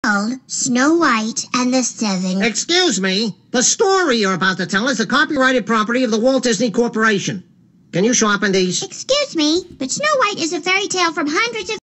called Snow White and the Seven. Excuse me. The story you're about to tell is the copyrighted property of the Walt Disney Corporation. Can you sharpen these? Excuse me, but Snow White is a fairy tale from hundreds of